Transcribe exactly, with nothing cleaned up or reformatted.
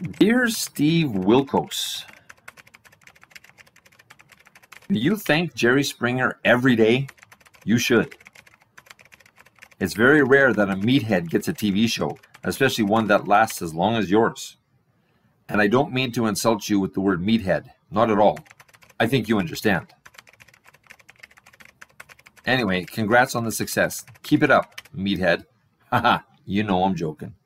Dear Steve Wilkos, do you thank Jerry Springer every day? You should. It's very rare that a meathead gets a T V show, especially one that lasts as long as yours. And I don't mean to insult you with the word meathead, not at all. I think you understand. Anyway, congrats on the success. Keep it up, meathead. Haha, you know I'm joking.